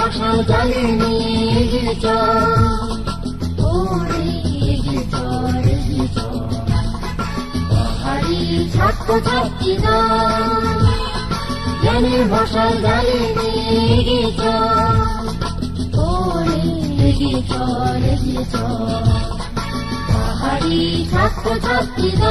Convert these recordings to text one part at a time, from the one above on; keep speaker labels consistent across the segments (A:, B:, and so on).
A: মশাল জ্বালিয়ে এগিয়ে চল, ওরে এগিয়ে চল এগিয়ে চল। পাহাড়ি ছাত্রছাত্রীরা জ্ঞানের মশাল জ্বালিয়ে এগিয়ে চল, ওরে এগিয়ে চল এগিয়ে চল। পাহাড়ি ছাত্রছাত্রীরা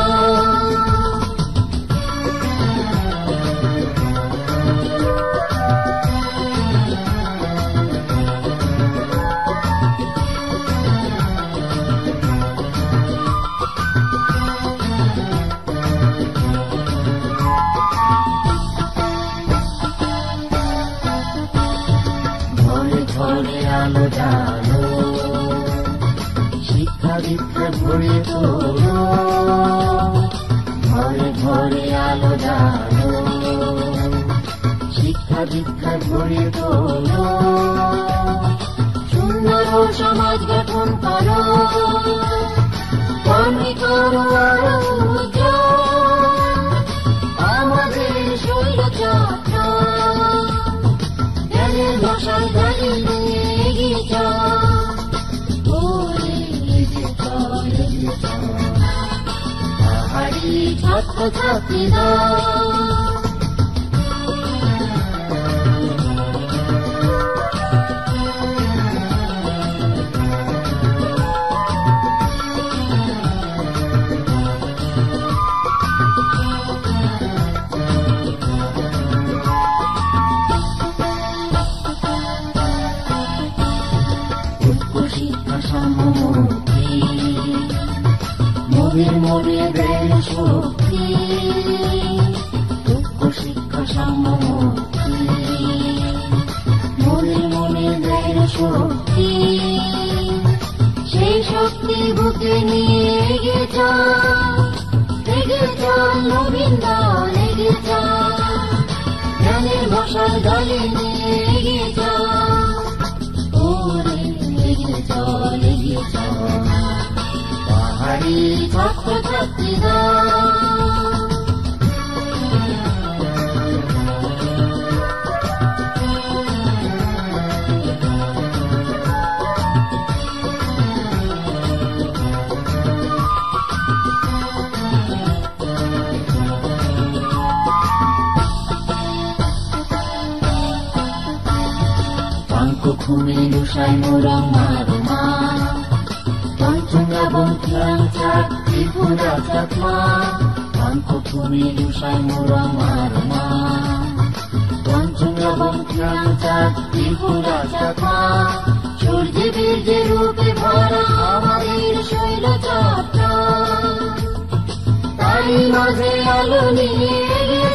A: ঘরে আলো জালো, শিক্ষা দীক্ষা ভরে তোলো, ঘরে ঘরে আলো জালো, শিক্ষা দীক্ষা ভরে তোলো। সুন্দর সমাজ গঠন করো, কর্মী করো আরো উজ্জ্বল আমাদের শৈলচক্র। জ্ঞানের মশাল জ্বালিয়ে এগিয়ে চল, ওরে এগিয়ে চল এগিয়ে চল। পাহাড়ি ছাত্রছাত্রীরা শিক্ষা সমুক্তি, মনে মনে দেয় শক্তি। দুঃখ শিক্ষা সমুক্তি, মনে মনে দেয় শক্তি। সেই শক্তি বুকে নিয়ে এগিয়ে চল নবীন দল এগিয়ে চল। জ্ঞানের মশাল জ্বালিয়ে এগিয়ে চল, ওরে এগিয়ে চল এগিয়ে চল। পাহাড়ি ছাত্রছাত্রীরা ঘুমে রুষায় মোরা মারমা, পঞ্চঙ্গা বন্ধিয়াং চাক ত্রিপুরা চাকমা। পাঙ্ক ঘুমে রুষায় মোরা মারমা, পঞ্চঙ্গা বন্ধিয়াং চাক ত্রিপুরা চাকমা। সূর্যে বীর্যে রূপে ভরা আমাদের শৈলচক্র, তাই মাঝে আলো নিয়ে এগিয়ে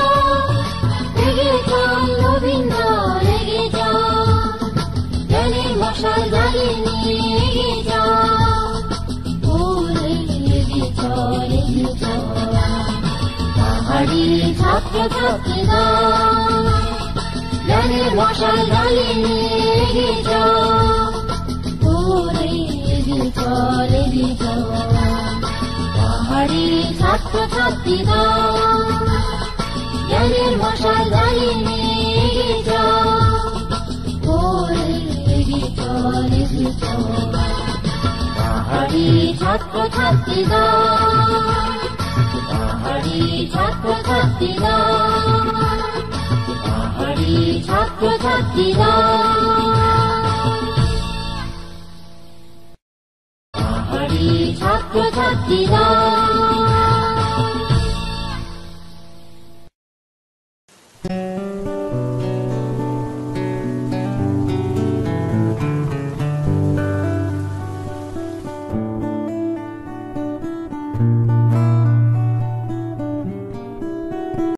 A: চল নবীন দল এগিয়ে চল। জ্ঞানের মশাল জ্বালিয়ে এগিয়ে চল, ওরে এগিয়ে চল এগিয়ে চল। পাহাড়ি ছাত্রছাত্রীরা জ্ঞানের মশাল জ্বালিয়ে এগিয়ে চল, ওরে এগিয়ে চল এগিয়ে চল। পাহাড়ি ছাত্রছাত্রীরা জ্ঞানের মশাল জ্বালিয়ে এগিয়ে চল, ওরে এগিয়ে চল এগিয়ে চল। পাহাড়ি ছাত্রছাত্রীরা, পাহাড়ি ছাত্রছাত্রীরা, পাহাড়ি ছাত্রছাত্রীরা।